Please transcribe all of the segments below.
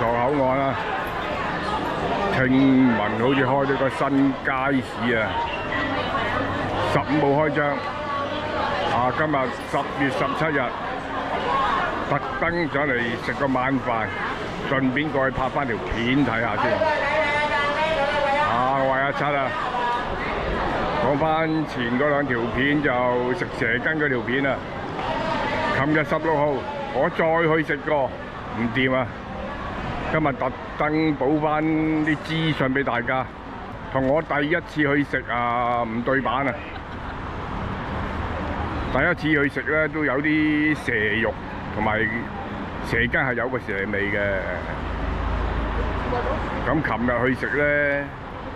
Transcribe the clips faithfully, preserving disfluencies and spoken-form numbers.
塘口岸啊，聽聞好似開咗個新街市啊，十五號開張。啊，今日十月十七日，特登上嚟食個晚飯，順便過去拍翻條片睇下先。啊，我係阿七啊，講翻前嗰兩條片就食蛇羹嗰條片啊。琴日十六號，我再去食過，唔掂啊！今日特登補翻啲資訊俾大家，同我第一次去食啊唔對版啊！第一次去食咧都有啲蛇肉同埋蛇羹係有個蛇味嘅。咁琴日去食咧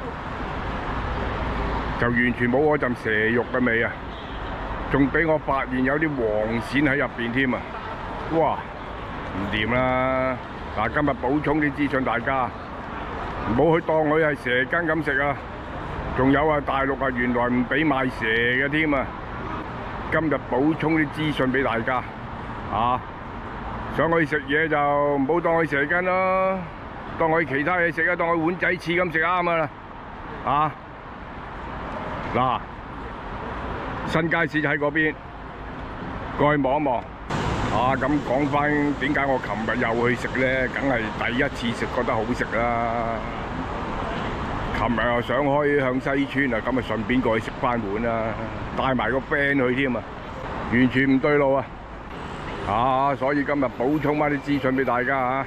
就完全冇嗰陣蛇肉嘅味啊！仲俾我發現有啲黃鱔喺入邊添啊！哇，唔掂啦！嗱，今日補充啲資訊大家，唔好去當佢係蛇羹咁食啊！仲有啊，大陸啊原來唔俾賣蛇嘅添啊！今日補充啲資訊俾大家，啊，想去食嘢就唔好當佢蛇羹咯，當佢其他嘢食啊，當佢碗仔翅咁食啱啊啦，啊，嗱，新街市就喺嗰邊，過去望一望。啊，咁講翻點解我琴日又去食咧？梗係第一次食覺得好食啦。琴日又想開向西村啊，咁啊順便過去食翻碗啦，帶埋個 friend 去添啊，完全唔對路啊！啊，所以今日補充翻啲資訊俾大家啊，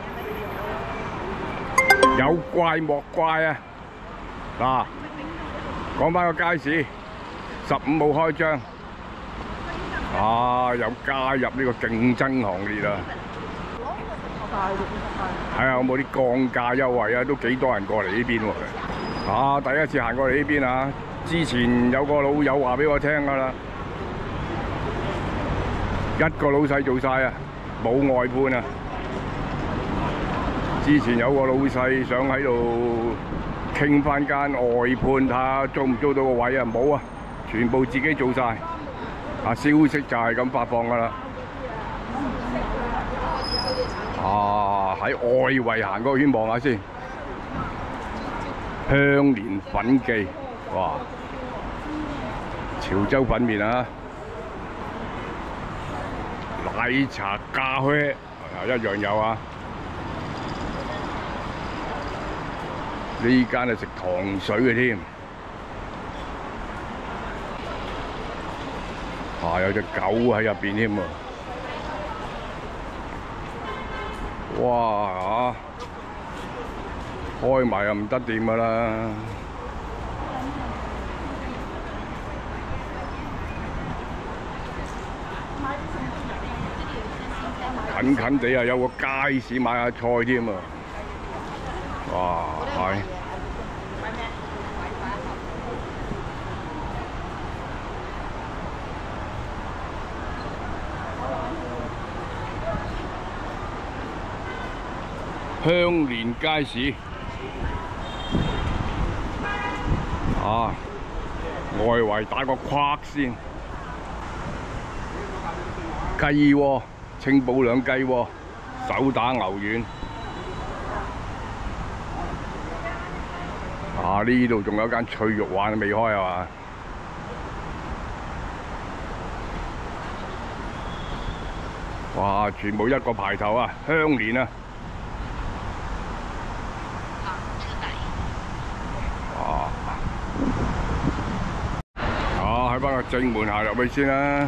有怪莫怪啊！嗱，講翻個街市，十五號開張。啊！又加入呢個競爭行列啊！係啊，有冇啲降價優惠啊？都幾多人過嚟呢邊喎！啊，第一次行過嚟呢邊啊！之前有個老友話俾我聽㗎啦，一個老細做晒啊，冇外判啊！之前有個老細想喺度傾翻間外判睇下租唔租到個位啊，冇啊，全部自己做晒。啊！消息就係咁發放㗎啦。啊！喺外圍行嗰個圈望下先，香蓮粉記，哇！潮州粉麵啊，奶茶咖啡啊一樣有啊。呢間係食糖水嘅添。啊！有隻狗喺入邊添喎！哇！啊，開埋又唔得掂㗎啦！近近地啊，有個街市買下菜添啊！哇！係〜香蓮街市啊，外圍打個框先，雞窩、清補涼雞窩、手打牛丸。啊，呢度仲有間脆肉丸未開係嘛？哇！全部一個排頭啊，香蓮啊！喺翻個正門行入去先啦。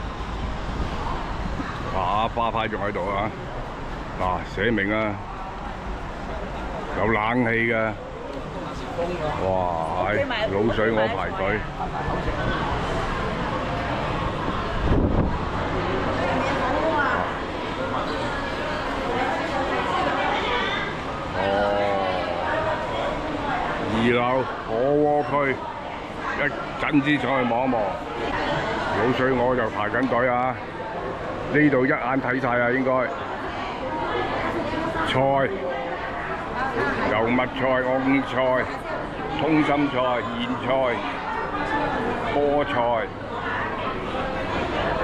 啊，花牌仲喺度啊！嗱，寫明啊，有冷氣嘅。哇！係滷水鵝排隊。哦，二樓火鍋區。一陣之上去望一望，滷水鵝就排緊隊啊！呢度一眼睇晒啊，應該菜、油麥菜、蕹菜、通心菜、莧菜、菠菜，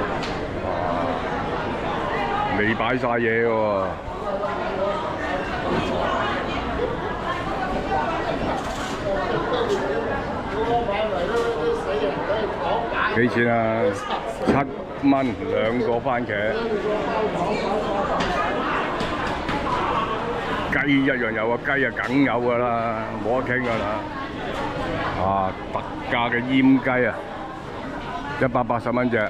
未擺晒嘢喎。 幾錢啊？七蚊兩個番茄。雞一樣有啊，雞啊梗有㗎啦，冇得傾㗎啦。啊，特價嘅醃雞啊，一百八十蚊隻。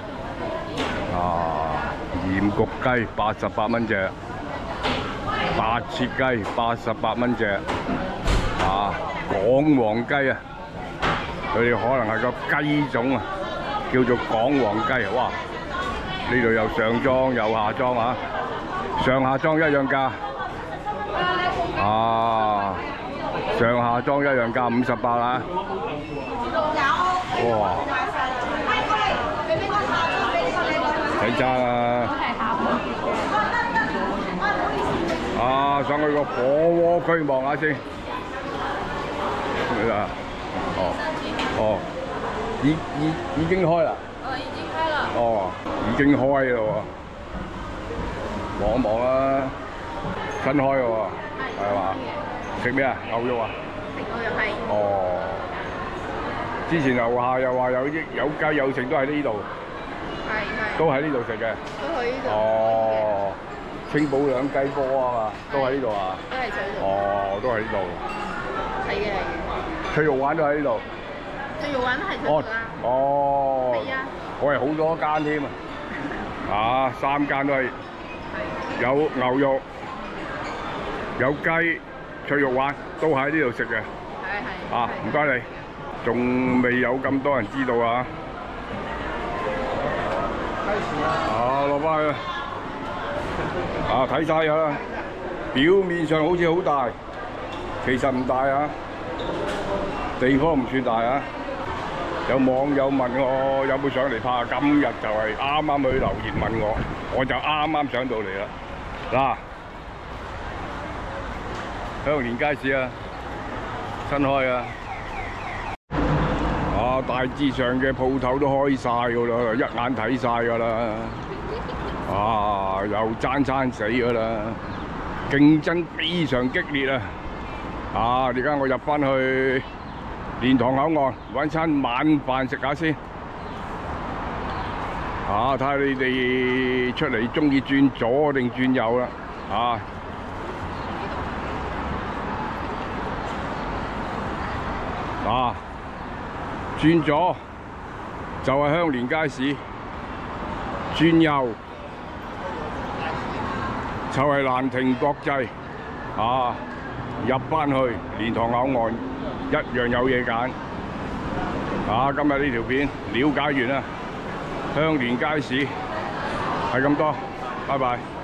啊，鹽焗雞八十八蚊隻。白切雞八十八蚊隻。啊，港黃雞啊！佢哋可能係個雞種啊，叫做港黃雞啊！哇，呢度有上裝有下裝啊，上下裝一樣價。啊，上下裝一樣價五十八啦。哇！睇揸啦。啊，上去個火鍋區望下先。啊，哦。哦，已已已經開啦。哦，已經開啦。哦，已經開啦喎。望一望啦，新開嘅喎，係嘛？食咩啊？牛肉啊？食牛肉係。哦。之前樓下又話有啲有雞有剩都喺呢度。係係。都喺呢度食嘅。都喺呢度。哦。清補兩雞煲啊嘛，都喺呢度啊。都係喺度。哦，都喺呢度。係嘅係嘅。脆肉丸都喺呢度。脆肉丸都係脆啦。哦。係啊。我係好多間添啊！啊，三間都係有牛肉、有雞、脆肉丸，都喺呢度食嘅。係係。啊，唔該你，仲未有咁多人知道啊！啊，落翻去啦！啊，睇晒啊！表面上好似好大，其實唔大啊，地方唔算大啊。有網友問我有冇上嚟拍，今日就係啱啱去留言問我，我就啱啱上到嚟啦。嗱，香蓮街市啊，新開啊，啊大致上嘅鋪頭都開晒㗎啦，一眼睇晒㗎啦。啊，又爭爭死㗎啦，競爭非常激烈啊！啊，而家我入翻去蓮塘口岸揾餐晚飯食下先。啊，睇下你哋出嚟中意轉左定轉右啦。啊，啊，轉左就係香蓮街市，轉右就係蘭亭國際。啊，入翻去蓮塘口岸一樣有嘢揀。啊，今日呢條片了解完啦，香蓮街市係咁多，拜拜。